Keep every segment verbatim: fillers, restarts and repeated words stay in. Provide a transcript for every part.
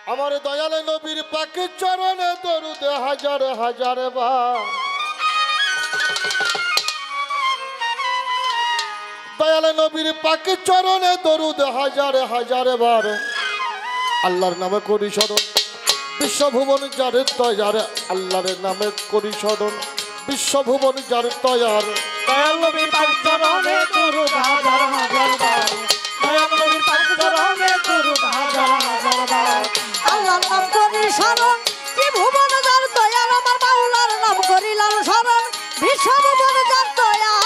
আমার দয়াল নবীর পাকে চরণে দরুদ হাজার হাজার বার। দয়াল নবীর পাকে চরণে দরুদ হাজার হাজার বার। আল্লাহর নামে করি স্মরণ বিশ্বভুবন যার তয়ার। আল্লাহর নামে করি স্মরণ বিশ্বভুবন যার তয়ার। দয়াল নবীর পাক চরণে দরুদ হাজার হাজার বার। দয়াল নবীর পাক চরণে দরুদ হাজার হাজার বার। আল্লাহর নাম করি স্মরণ ত্রিভুবন যার তয়ার। আমার মাওলার নাম করিলাম স্মরণ বিশ্বভুবন যার তয়ার।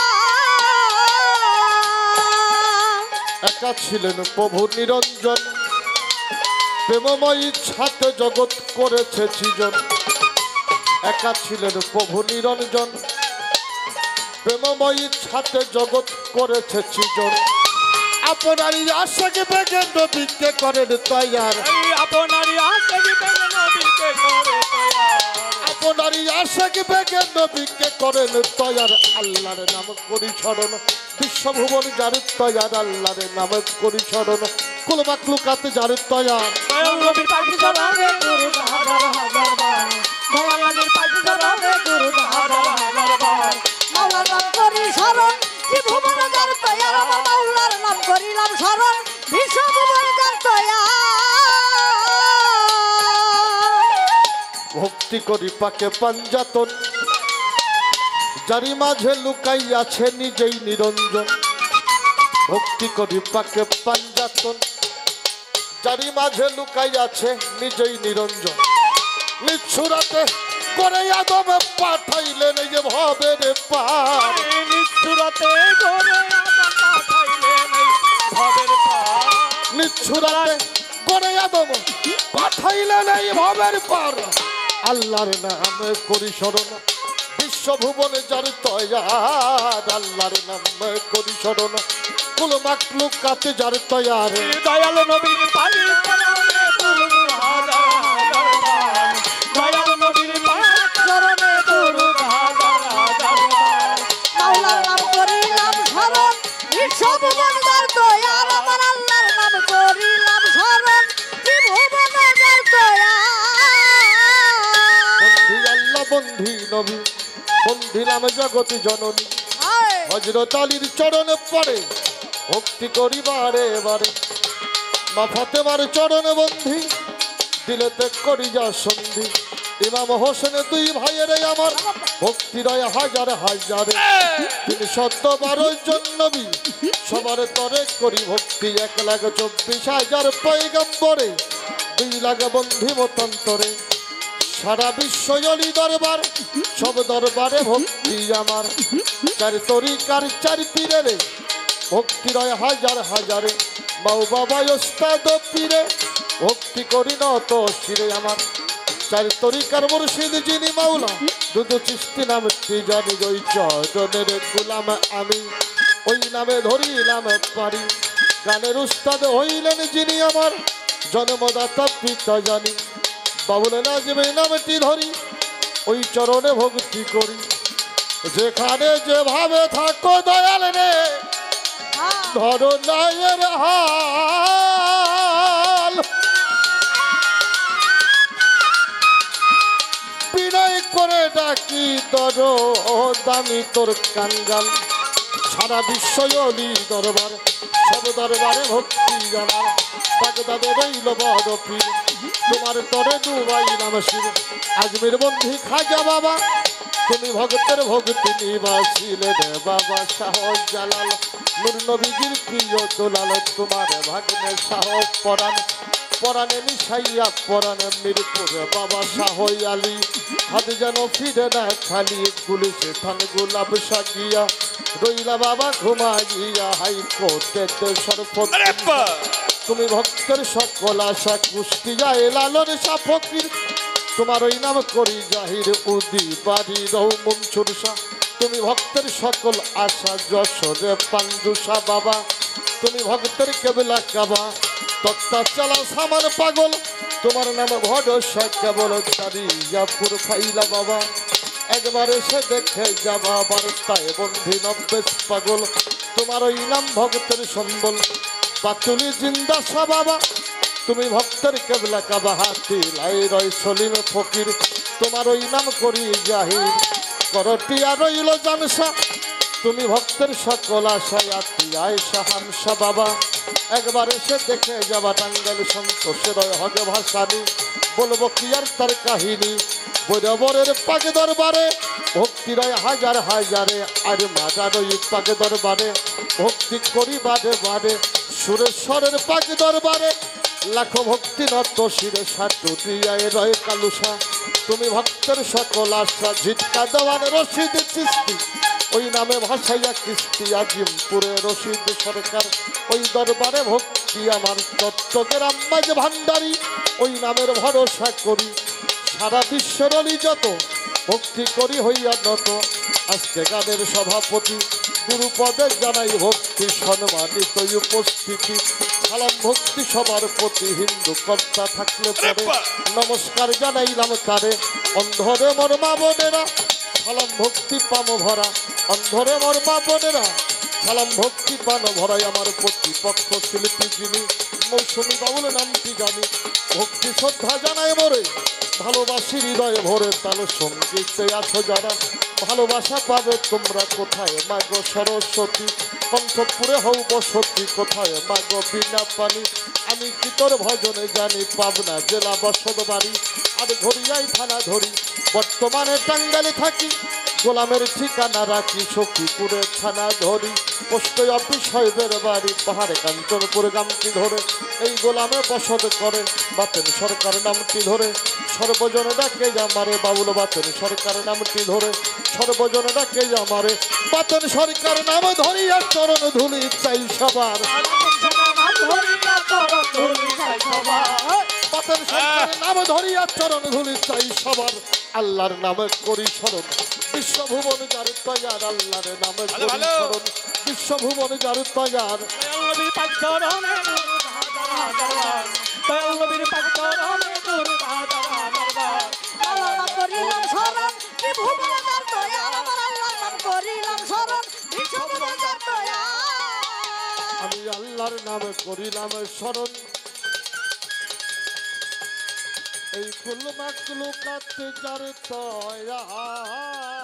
একা ছিলেন প্রভু নিরঞ্জন, প্রেমময়ী ছাতে জগৎ করেছে সৃজন। একা ছিলেন প্রভু নিরঞ্জন, প্রেমময়ী ছাতে জগৎ করেছে সৃজন। আপনারই আশাকে বেগে নবীকে করেন তৈয়ার। আপনারই আশাকে বেগে নবীকে করে তৈয়ার। আপনারই আশাকে বেগে নবীকে করেন তৈয়ার। আল্লাহর নাম করি স্মরণ বিশ্বভুবন যার তৈয়ার। আল্লাহর নাম করি স্মরণ কুল মাকলুকাত যার তৈয়ার। দয়াল নবীর পাক চরণে দরুদ হাজার হাজার বার। দয়াল নবীর পাক চরণে দরুদ হাজার হাজার বার। মাওলার নাম করি স্মরণ ত্রিভুবন যার তয়ার। আমার মাওলার নাম করিলাম স্মরণ বিশ্বভুবন যার তয়ার। ভক্তি করি পাকে পাঞ্জাতন, যারি মাঝে লুকাই আছে নিজেই নিরঞ্জন। ভক্তি করি পাকে পাঞ্জাতন, যারি মাঝে লুকাই আছে নিজেই নিরঞ্জন। নিচ্ছুরাতে করে আদম পাঠাইলেন এই যে ভবের পার। নিচ্ছুরাতে করে আদম পাঠাইলেন এই ভবের পার। নিচ্ছুরাতে করে আদম পাঠাইলেন এই ভবের পার। আল্লাহর নামে করি স্মরণ বিশ্বভুবনে যার তয়ার। আল্লাহর নামে করি স্মরণ কুল মাকলুকাত যার তয়ার। দয়াল নবীর পাক চরণে দরুদ হাজার হাজার বার। দয়াল নবীর পাক চরণে দরুদ হাজার হাজার বার। মাওলার নাম করিলাম স্মরণ বিশ্বভুবন যার তয়ার। আমার আল্লাহর নাম করিলাম স্মরণ ত্রিভুবন যার তয়ার। বন্ধি আল্লাহ বন্ধি নবী বন্ধি নাম জগতি জননী। হযরত আলীর চরণে পড়ে ভক্তি করি বারে বারে। মা ফাতেমার চরণে বন্ধি দিলেতে করি যা সন্ধি। ইমাম হোসেন দুই ভাইয়ের আমার ভক্তি রয় হাজার হাজারে। তিনি সত্য বারো জন নবী সবার তরে করি ভক্তি। এক লাখ চব্বিশ হাজার পয়গম্বরে দুই লাখ বন্ধি মতান্তরে। সারা বিশ্ব অলি দরবার সব দরবারে ভক্তি আমার। চার তরিকার চার পীরের ভক্তি রয় হাজার হাজারে। মাও বাবা ওস্তাদ পীরে ভক্তি করি নত শিরে আমার। চার তরিকার মুর্শিদ যিনি মাওলা দুদু চিস্তি নামটি জানি। ওই চরণের গোলাম আমি ওই নামে ধরিলাম পারি। গানের উস্তাদ হইলেন যিনি আমার জন্মদাতা পিতা জানি। বাবুল নাজমে নামটি ধরি ওই চরণে ভক্তি করি। যেখানে যেভাবে থাকো দয়াল রে ধরো নায়ের হাল। বিনয় করে ডাকি ধরো দামি তোর কাঙ্গাল। সারা বিশ্ব অলি দরবার সব দরবারে ভক্তি জানার। বাগদাদে রইল বড় পীর তোমার তরে দুবাই নাম শির। আজমির বন্ধি খাজা বাবা তুমি ভক্তের ভক্তি নিবাসিলেন বাবা শাহ জালাল। নূর নবীজির প্রিয় দোলাল তোমার ভাগ্নে শাহ পরাণ। পরাণে মিশাইয়া পরাণে মিরপুর বাবা শাহ আলী। হাত যেন ফিরে না খালি গুলিছে থান গোলাপ সাজিয়া। রইলা বাবা ঘুমাইয়া হাইকোর্টেতে সরপত। তুমি ভক্তের সকল আশা কুষ্টিয়ায় লালন শাহ ফকির। তোমার ওই নাম করি জাহির উদি বাড়ি রহু মনসুর শাহ। তুমি ভক্তের সকল আশা যশোরে পাঞ্জুসা বাবা। তুমি ভক্তের কেবলা কাবা তক্তা চালা সামান পাগল। তোমার নাম ভরসা কেবল চারিয়াপুর ফাইলা বাবা। একবার এসে দেখে যাবা বার্তায় বন্ধি নব্বেশ পাগল। তোমার ওই নাম ভক্তের সম্বল বাতুলি জিন্দা সা বাবা। তুমি ভক্তের কেবলা কাবা হাতি লাই রয় সলিম ফকির তোমার ওই নাম করি জাহির করটিয়া রইল জানসা তুমি ভক্তের সকল আশায় আত্মীয় শাহানশা বাবা একবার এসে দেখে যাবা টাঙ্গাইল সন্তোষের হগে ভাসানি বলবো কি আর তার কাহিনী বৈরবরের পাকে দরবারে ভক্তি রয় হাজার হাজারে আর মাজার ওই পাকে দরবারে ভক্তি করি বারে বারে সুরেশ্বরের পাকে দরবারে লাখো ভক্তি নত শিরে সাটুটিয়ায় রয় কালুসা তুমি ভক্তের সকল আশা ঝিটকা দেওয়ার রশিদ চিস্তি ওই নামে ভাসাইয়া কিস্তি আজিমপুরে রশিদ সরকার ওই দরবারে ভক্তি আমার চট্টগ্রাম মাঝ ভান্ডারী ওই নামের ভরসা করি সারা বিশ্বের অলি যত ভক্তি করি হইয়া নত আজকে গানের সভাপতি গুরুপদে জানাই ভক্তি সম্মানিত উপস্থিতি সালাম ভক্তি সবার প্রতি হিন্দু কর্তা থাকলে পরে নমস্কার জানাইলাম তারে অন্ধরে মোর মা বোনেরা সালাম ভক্তি পাম ভরা অন্ধরে মোর মা বোনেরা সালাম ভক্তি পান ভরাই আমার প্রতিপক্ষ শিল্পী যিনি মৌসুমী বাবুল নামটি জানি ভক্তি শ্রদ্ধা জানাই মোরে ভালোবাসি হৃদয়ে ভরে তাহলে সঙ্গীতে আছো যারা ভালোবাসা পাবে তোমরা কোথায় মাগো সরস্বতী কণ্ঠপুরে হও বসতি কোথায় মাগো বিনা পানি আমি কি তোর ভজনে জানি পাবনা জেলা বসত বাড়ি আর ঘড়িয়াই থানা ধরি বর্তমানে টাঙ্গাইলে থাকি গোলামের ঠিকানা রাখি সখীপুরে থানা ধরি পোস্ট অফিস সাহেবের বাড়ি পাহাড়ে কাঞ্চনপুর গ্রামটি ধরে এই গোলামে বসত করে বাতেন সরকার নামটি ধরে সর্বজনে ডাকে আমারে বাবুল বাতেন সরকার নামটি ধরে সর্বজনে ডাকে আমারে বাতেন সরকার নাম ধরিয়া চরণ ধুলি চাই সবার বাতেন সরকার নাম ধরিয়া চরণ ধুলি চাই সবার আল্লাহর নামে করি স্মরণ বিশ্বভুবন যার তৈয়ার আল্লাহর নামে করি স্মরণ বিশ্বভুবন যার তৈয়ার আমি আল্লাহর নামে করিলাম স্মরণ এই কুল মাকলুকাত যার তৈয়ার